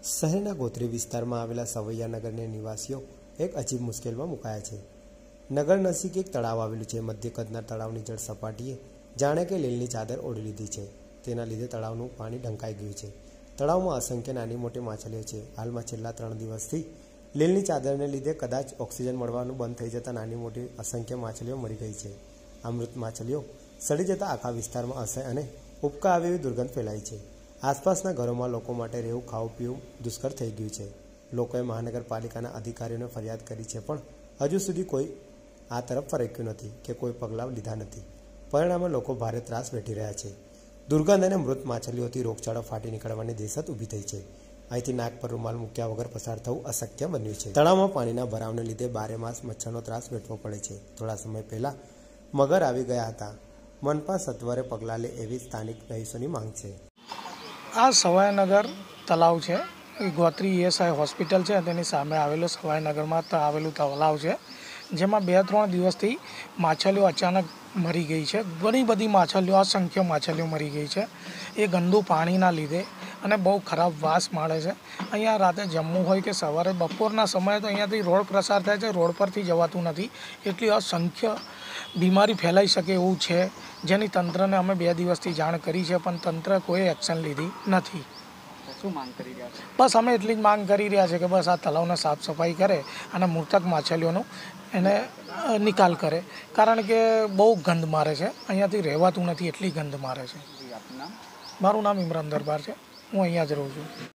શહેરના ગોત્રી વિસ્તારમાં આવેલા સવૈયાનગરના નિવાસીઓ એક અજીબ મુશ્કેલીમાં મુકાયા છે। નગર નજીક એક તળાવ આવેલું છે। મધ્ય કદના તળાવની જળ સપાટીએ જાણે કે લીલની ચાદર ઓઢી લીધી છે। તેના લીધે તળાવનું પાણી ઢંકાઈ ગયું છે। તળાવમાં અસંખ્ય નાની મોટી માછલીઓ છે। હાલમાં છેલ્લા 3 દિવસથી લીલની ચાદરને લીધે કદાચ ઓક્સિજન મળવાનું બંધ થઈ જતાં નાની મોટી અસંખ્ય માછલીઓ મરી ગઈ છે। આ મૃત માછલીઓ સડી જતાં આખા વિસ્તારમાં અસહ્ય અને ઉપકા આવે એવી દુર્ગંધ ફેલાઈ છે। આસપાસના ઘરોમાં લોકો માટે રહેવું ખાવું પીવું દુષ્કર થઈ ગયું છે। લોકોએ મહાનગરપાલિકાના અધિકારીઓને ફરિયાદ કરી છે, પણ હજુ સુધી કોઈ આ તરફ ફરક્યું નથી કે કોઈ પગલાં લીધા નથી। પરિણામે લોકો ભારે ત્રાસ વેઠી રહ્યા છે। દુર્ગંધ અને મૃત માછલીઓથી રોગચાળો ફાટી નીકળવાની દહેશત ઊભી થઈ છે। અહીંથી નાક પર રૂમાલ મૂક્યા વગર પસાર થવું અશક્ય બન્યું છે। તળાવમાં પાણીના ભરાવને લીધે બારેમાસ મચ્છરનો ત્રાસ વેઠવો પડે છે। થોડા સમય પહેલા મગર આવી ગયા હતા। મનપા સત્વરે પગલાં લે એવી સ્થાનિક રહીશોની માંગ છે। આ સવાઈનગર તળાવ છે, એ ગોત્રી ESI હોસ્પિટલ છે તેની સામે આવેલું સવાઈનગરમાં આવેલું તળાવ છે, જેમાં 2-3 દિવસથી માછલીઓ અચાનક મરી ગઈ છે। ઘણી બધી માછલીઓ, અસંખ્ય માછલીઓ મરી ગઈ છે એ ગંદુ પાણીના લીધે, અને બહુ ખરાબ વાસ માળે છે। અહીંયા રાતે જમવું હોય કે સવારે બપોરના સમયે તો અહીંયાથી રોડ પ્રસાર થાય છે, રોડ પરથી જવાતું નથી। એટલી અસંખ્ય બીમારી ફેલાઈ શકે એવું છે, જેની તંત્રને અમે 2 દિવસથી જાણ કરી છે, પણ તંત્ર કોઈ એક્શન લીધી નથી। શું માંગ કરી રહ્યા છે? બસ અમે એટલી જ માંગ કરી રહ્યા છે કે બસ આ તળાવને સાફ સફાઈ કરે અને મૃતક માછલીઓનું એને નિકાલ કરે, કારણ કે બહુ ગંધ મારે છે, અહીંયાથી રહેવાતું નથી, એટલી ગંધ મારે છે। મારું નામ ઇમરાન દરબાર છે, હું અહીંયા જ રહું છું।